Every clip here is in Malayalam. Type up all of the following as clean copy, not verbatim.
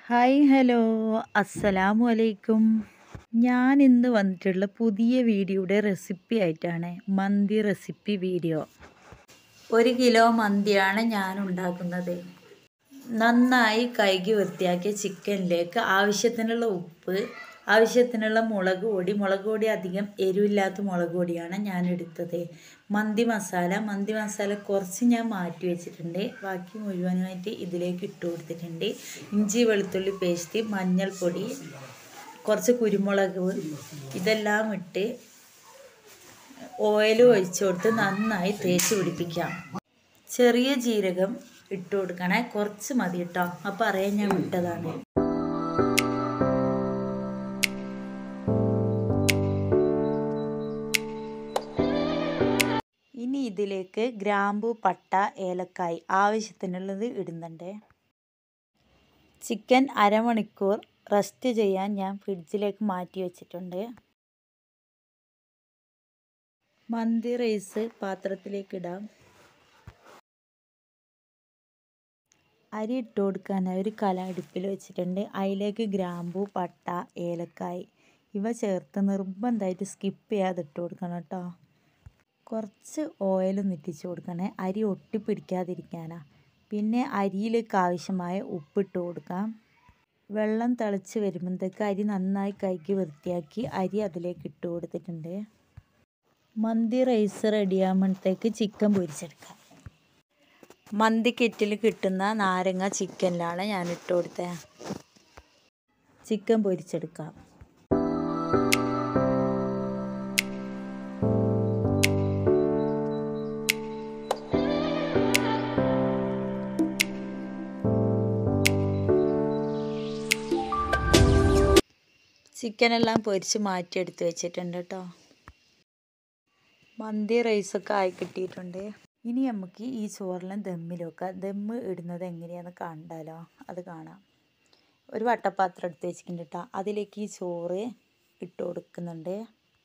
ഹായ് ഹലോ അസ്സലാമു അലൈക്കും. ഞാൻ ഇന്ന് വന്നിട്ടുള്ള പുതിയ വീഡിയോയുടെ റെസിപ്പി ആയിട്ടാണ് മന്തി റെസിപ്പി വീഡിയോ. 1 കിലോ മന്തിയാണ് ഞാൻ ഉണ്ടാക്കുന്നത്. നന്നായി കഴുകി വൃത്തിയാക്കിയ ചിക്കനിലേക്ക് ആവശ്യത്തിനുള്ള ഉപ്പ്, ആവശ്യത്തിനുള്ള മുളക് പൊടി അധികം എരിവില്ലാത്ത മുളക് പൊടിയാണ് ഞാൻ എടുത്തത്. മന്തി മസാല കുറച്ച് ഞാൻ മാറ്റി വെച്ചിട്ടുണ്ട്. ബാക്കി മുഴുവനായിട്ട് ഇതിലേക്ക് ഇട്ട് കൊടുത്തിട്ടുണ്ട്. ഇഞ്ചി വെളുത്തുള്ളി പേസ്റ്റ്, മഞ്ഞൾപ്പൊടി, കുറച്ച് കുരുമുളക്, ഇതെല്ലാം ഇട്ട് ഓയിൽ ഒഴിച്ചു കൊടുത്ത് നന്നായി തേച്ച് പിടിപ്പിക്കാം. ചെറിയ ജീരകം ഇട്ട് കൊടുക്കണേ, കുറച്ച് മതി കേട്ടോ. അപ്പോൾ അറിയാൻ ഞാൻ വിട്ടതാണ്. ഇനി ഇതിലേക്ക് ഗ്രാമ്പു, പട്ട, ഏലക്കായ് ആവശ്യത്തിനുള്ളത് ഇടുന്നുണ്ട്. ചിക്കൻ അരമണിക്കൂർ റെസ്റ്റ് ചെയ്യാൻ ഞാൻ ഫ്രിഡ്ജിലേക്ക് മാറ്റി വെച്ചിട്ടുണ്ട്. മന്തി റൈസ് പാത്രത്തിലേക്ക് ഇടാം. അരി ഇട്ട് കൊടുക്കാനായി ഒരു കല അടുപ്പിൽ വെച്ചിട്ടുണ്ട്. അതിലേക്ക് ഗ്രാമ്പു, പട്ട, ഏലക്കായ് ഇവ ചേർത്ത് നിർബന്ധമായിട്ട് സ്കിപ്പ് ചെയ്യാതെ ഇട്ട് കൊടുക്കണം കേട്ടോ. കുറച്ച് ഓയിൽ നിറ്റിച്ച് കൊടുക്കണേ, അരി ഒട്ടിപ്പിടിക്കാതിരിക്കാനാണ്. പിന്നെ അരിയിലേക്ക് ആവശ്യമായ ഉപ്പിട്ട് കൊടുക്കാം. വെള്ളം തിളച്ച് വരുമ്പോഴത്തേക്ക് അരി നന്നായി കഴുകി വൃത്തിയാക്കി അരി അതിലേക്ക് ഇട്ട് കൊടുത്തിട്ടുണ്ട്. മന്തി റൈസ് റെഡിയാകുമ്പോഴത്തേക്ക് ചിക്കൻ പൊരിച്ചെടുക്കാം. മന്തി കിറ്റിൽ കിട്ടുന്ന നാരങ്ങ ചിക്കനിലാണ് ഞാൻ ഇട്ട് കൊടുത്തത്. ചിക്കൻ പൊരിച്ചെടുക്കാം. ചിക്കനെല്ലാം പൊരിച്ച് മാറ്റിയെടുത്ത് വെച്ചിട്ടുണ്ട് കേട്ടോ. മന്തി റൈസൊക്കെ ആയി കിട്ടിയിട്ടുണ്ട്. ഇനി നമുക്ക് ഈ ചോറെല്ലാം ദമ്മിൽ വെക്കാം. ദമ്മ് ഇടുന്നത് എങ്ങനെയാണെന്ന് കണ്ടാലോ? അത് കാണാം. ഒരു വട്ടപ്പാത്രം എടുത്ത് വെച്ചിട്ടുണ്ട് കേട്ടോ. അതിലേക്ക് ഈ ചോറ് ഇട്ട് കൊടുക്കുന്നുണ്ട്.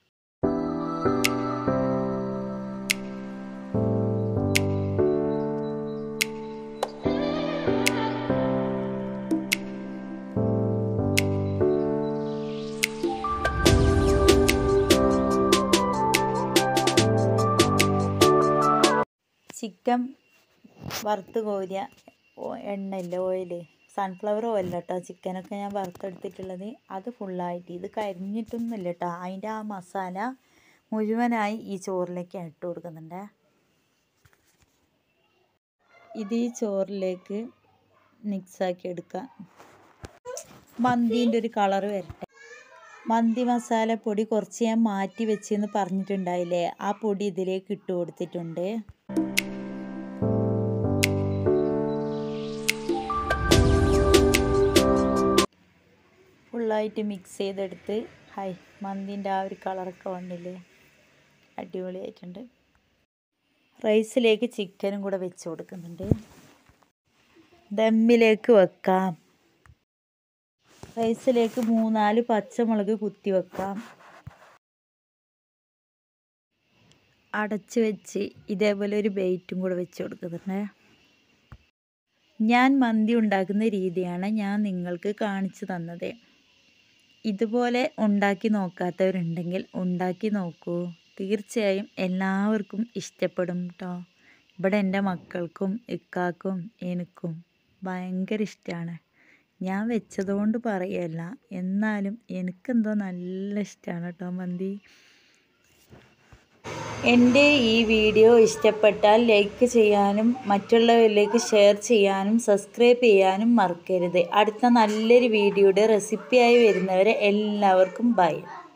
ചിക്കൻ വറുത്ത് കോരിയ എണ്ണയില്ല, ഓയിൽ, സൺഫ്ലവർ ഓയിൽ കേട്ടോ. ചിക്കനൊക്കെ ഞാൻ വറുത്തെടുത്തിട്ടുള്ളത് അത് ഫുള്ളായിട്ട്, ഇത് കരിഞ്ഞിട്ടൊന്നുമില്ല കേട്ടോ. അതിൻ്റെ ആ മസാല മുഴുവനായി ഈ ചോറിലേക്ക് ഇട്ട് കൊടുക്കുന്നുണ്ട്. ഇത് ഈ ചോറിലേക്ക് മിക്സാക്കി എടുക്കാം. മന്തീൻ്റെ ഒരു കളറ് വരട്ടെ. മന്തി മസാലപ്പൊടി കുറച്ച് ഞാൻ മാറ്റി വെച്ചെന്ന് പറഞ്ഞിട്ടുണ്ടായില്ലേ, ആ പൊടി ഇതിലേക്ക് ഇട്ട് കൊടുത്തിട്ടുണ്ട്. ഫുള്ളായിട്ട് മിക്സ് ചെയ്തെടുത്ത് മന്തിൻ്റെ ആ ഒരു കളറൊക്കെ വന്നില്ലേ, അടിപൊളിയായിട്ടുണ്ട്. റൈസിലേക്ക് ചിക്കനും കൂടെ വെച്ച് കൊടുക്കുന്നുണ്ട്. ദമ്മിലേക്ക് വെക്കാം. റൈസിലേക്ക് 3-4 പച്ചമുളക് കുത്തി വെക്കാം. അടച്ച് വെച്ച് ഇതേപോലെ ഒരു ബെയ്റ്റും കൂടെ വെച്ച് കൊടുക്കുന്നുണ്ട്. ഞാൻ മന്തി ഉണ്ടാക്കുന്ന രീതിയാണ് ഞാൻ നിങ്ങൾക്ക് കാണിച്ചു തന്നത്. ഇതുപോലെ ഉണ്ടാക്കി നോക്കാത്തവരുണ്ടെങ്കിൽ ഉണ്ടാക്കി നോക്കൂ. തീർച്ചയായും എല്ലാവർക്കും ഇഷ്ടപ്പെടും കേട്ടോ. ഇവിടെ എൻ്റെ മക്കൾക്കും ഇക്കാക്കും എനിക്കും ഭയങ്കര ഇഷ്ടമാണ്. ഞാൻ വെച്ചതുകൊണ്ട് പറയല്ല, എന്നാലും എനിക്കെന്തോ നല്ല ഇഷ്ടമാണ് കേട്ടോ മന്തി. എൻ്റെ ഈ വീഡിയോ ഇഷ്ടപ്പെട്ടാൽ ലൈക്ക് ചെയ്യാനും മറ്റുള്ളവരിലേക്ക് ഷെയർ ചെയ്യാനും സബ്സ്ക്രൈബ് ചെയ്യാനും മറക്കരുത്. അടുത്ത നല്ലൊരു വീഡിയോയുടെ റെസിപ്പിയായി വരുന്നവരെ എല്ലാവർക്കും ബൈ.